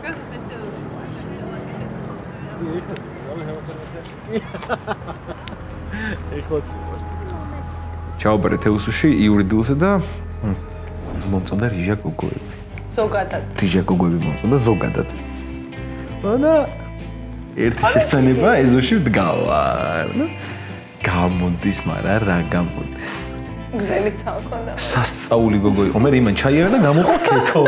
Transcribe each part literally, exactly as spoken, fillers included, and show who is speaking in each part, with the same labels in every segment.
Speaker 1: ჩაუბარე თელსუში იურიდულზე და მომწონდა რიჟა გოგოები.
Speaker 2: ზოგადად.
Speaker 1: რიჟა გოგოები მომწონდა ზოგადად. და ერთი შესვენება ეზოში ვდგავარ. გამოდის, მაგრამ რა გამოდის?
Speaker 2: გზელი თან ქონდა.
Speaker 1: სასწაული გოგო იყო. მე იმან ჩაიერა და გამოყო ქეთო.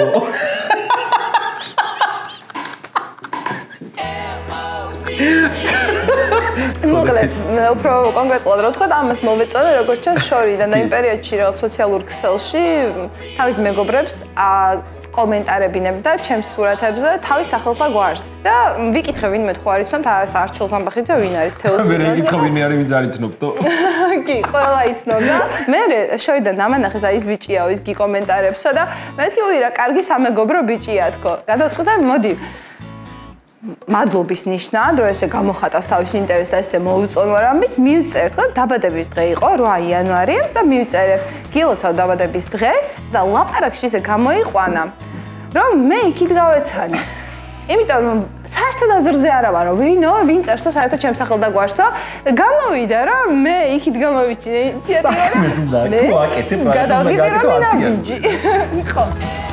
Speaker 2: მოკლედ, უფრო კონკრეტულად რა ვთქვა, ამას მოვეწოდე როგორც ჩანს შორიდან და იმ პერიოდში რაღაც სოციალურ ქსელში თავის მეგობრებს კომენტარებინებდა ჩემს სურათებზე თავის სახელს და გვარს. და ვიკითხე ვინმე თუ არ იცნობთ ეს არჩილ სამბახიძე ვინ არის თეოსი.
Speaker 1: მე ვიკითხე ვინმე არის ვინც არ იცნობდო.
Speaker 2: კი, ყველა იცნობდა. მე შორიდან დამანახეს აი ეს ბიჭიაო ის გიკომენტარებსა და მეთქი უი რა კარგი სამეგობრო ბიჭია თქო. გადავწყვიტე მოდი მადლობის ნიშნად, რომ ესე გამოხატავს თავის ინტერესს და ესე მოუწონო რამის, მივწერთ და დაბადების დღე იყო რვა იანვარი და მივწერე გილოცავ დაბადების დღეს და ლაპარაკში ესე გამოიყვანა, რომ მე იქით გავეცანი. იმიტომ რომ საერთოდ აზრზე არა ვარო, ვინო, ვინ წერსო საერთოდ ჩემს სახელს და გვარსო, გამოვიდა რომ მე იქით გამოვიჭინე ინიციატივა.
Speaker 1: საქმეს უნდა თუ აკეთებ რა
Speaker 2: გადავგიბირავი ხო.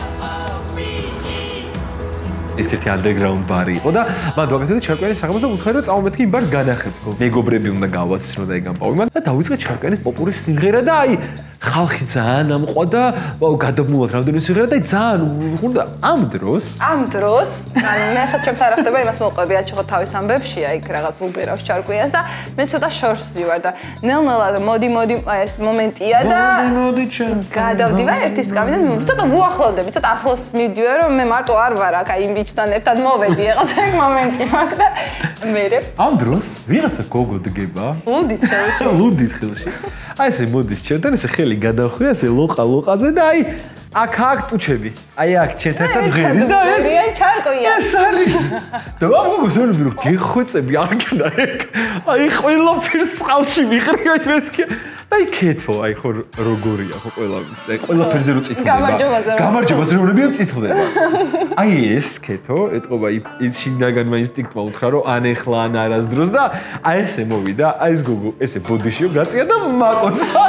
Speaker 1: ერთ-ერთი underground ბარი იყო და მან დაგაკეთე ჩარკვიანის საღამოს და უთხარი რომ წავმეთქი იმ ბარს განახებ თქო. მეგობრები უნდა გავაცნო და ეგამპავი მან და დავიწყე ჩარკვიანის პოპურის სიმღერა და აი ხალხი ძალიან ამყვა და გადამულად რამდენიმე სიმღერა და ძალიან ხუნდა ამ დროს
Speaker 2: ამ დროს მე ხა ჩემთან რა ხდება იმას მოყვები აჩო თავის ამბებში აი რაღაც უბერავს ჩარკვიანს და მე ცოტა შორს ვივარ და ნელ-ნელა მოდი მოდი ეს მომენტია და
Speaker 1: მოდი ჩემ
Speaker 2: გადავდივარ ერთი სკამიდან ცოტა ვუახლოვდები ცოტა ახლოს მივდივარ რომ მე მარტო არ ვარ აქ აი იმ ბიჭთან ერთად მოვედი რაღაც ეგ მომენტი მაქვს და მე
Speaker 1: ამ დროს ვიღაცა გოგო დგება
Speaker 2: ლუდით ხელში
Speaker 1: ლუდით ხელში აი ესე მოდის ჩემთან ესე ხელი გადავხვია ესე ლოყა ლოყაზე და აი აქ აქ ტუჩები აი აქ ჩემთან ღერის და ეს
Speaker 2: აი ჩარკვია
Speaker 1: ეს არის და მაგ გზონები რომ გეხვეწები აღგანა ეგ აი ყველაფერს წყალში ვიყრიო მეთქი აი ქეთო აი ხო როგორია ხო ყველაფერს აი ყველაფერზე რო წითლდება
Speaker 2: გამარჯობაზე
Speaker 1: გამარჯობაზე რო ნებიან წითლდება აი ეს ქეთო ეთყობა ის შინაგანმა ინსტინქტმა უთხრა რომ ან ეხლა ან არასდროს და აი ესე მოვიდა აი ეს გოგო ესე ბოდიშიო გაწია და მაკოცა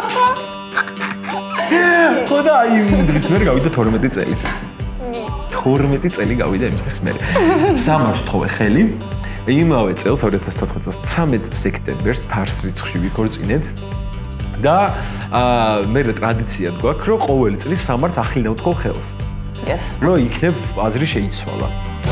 Speaker 1: ხოდა აი დღის მერე გავიდა თორმეტი წელი თორმეტი წელი გავიდა იმ დღის მერე სამარს თხოვე ხელი იმავე წელს ორი ათას თოთხმეტ წელს ცამეტ სექტემბერს თარს რიცხვში ვიქორწინეთ და მე ტრადიცია გვაქვს რომ ყოველი წლის სამარს ახლინე ვთხოვ ხელს
Speaker 2: yes
Speaker 1: რომ იქნებ აზრი შეიცვალა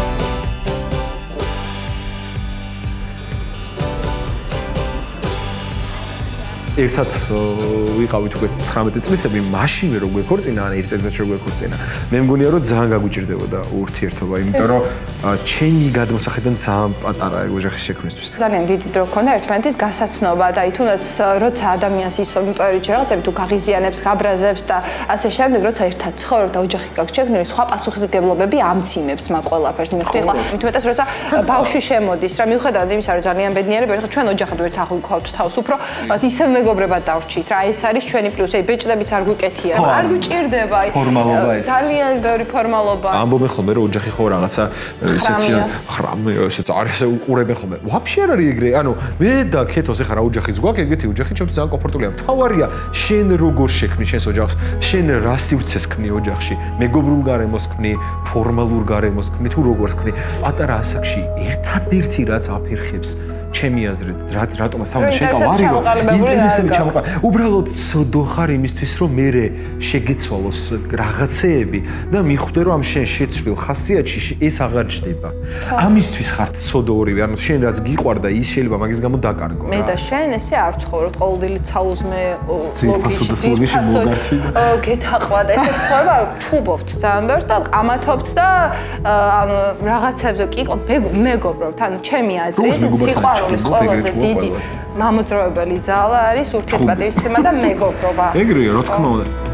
Speaker 1: ერთად ვიყავით უკვე ცხრამეტი წლისები, მაშინვე რო გვექორწინა, ან ერთ წელიწადში რო გვექორწინა. მე მგონია რომ ძალიან გაგუჭირდებოდა ურთიერთობა, იმიტომ რომ ჩემი გადმოსახედიდან ძალიან პატარა ოჯახის შექმნისთვის.
Speaker 2: ძალიან დიდი დრო ქონდა ერთმანეთის გასაცნობა და აი თუნდაც როცა ადამიანს ისო იმ პერიოდში რაღაცები თუ გაღიზიანებს, გაბრაზებს და ასე შემდეგ, როცა ერთად ცხოვრობ და ოჯახი გაქვს შექმნილი, სხვა პასუხისმგებლობები ამციმებს მაგ ყველაფერს. მე ხლა მithumetas როცა ბავშვი შემოდის, რა მიუხედავად იმისა, რომ ძალიან ბედნიერები, ხო ჩვენ ოჯახად ვერც აღვიქავთ თავს, უფრო ისე მეგობრებად დავრჩით რა ეს არის ჩვენი პლუსი აი ბეჭდების არ გვიკეთია არ გვჭირდება აი
Speaker 1: ფორმალობა ეს
Speaker 2: ძალიან ბევრი ფორმალობა
Speaker 1: ამბობენ ხოლმე რომ ოჯახი ხო რაღაცა ესეთი ხრამი ესეც არის უყურებენ ხოლმე ვაფშე არ არის ეგრე ანუ მე და ქეთოს ეხა რა ოჯახიც გვაქვს ეგეთი ოჯახი ჩემთვის ძალიან კომფორტულია მთავარია შენ როგორ შექმნი შენს ოჯახს შენ რა სივრცეს ქმნი ოჯახში მეგობრულ გარემოს ქმნი ფორმალურ გარემოს ქმნი თუ როგორს ქმნი პატარა ასაკში ერთადერთი რაც აფერხებს ჩემი აზრით რატომაც თავი შეკავ არის რომ ინტერესები ჩამოყარ უბრალოდ ცოდო ხარ იმისთვის რომ მე შეგეცვალოს რაღაცეები და მიხვდე რომ ამ შენ შეცვლილ ხასიათში ეს აღარ ჯდება ამისთვის ხარ ცოდო ორივე ანუ შენ რაც გიყვარდა ის შეიძლება მაგის გამო დაკარგო
Speaker 2: მე და შენ ესე არ ცხოვრობ ყოველდღიურად ცაუზმე
Speaker 1: ლოგიში მოგართვი
Speaker 2: გეთაყვა და ესე ცხოვრება ჩუბობთ ძალიან ბევრს და ამათობთ და ანუ რაღაცებზე კი მეგობრობთ ანუ ჩემი აზრით სიყვარულის ყველაზე დიდი მამოძრავებელი ძალა არის ურთიერთპატივისცემა და მეგობრობა.
Speaker 1: ეგრეა, რა თქმა უნდა.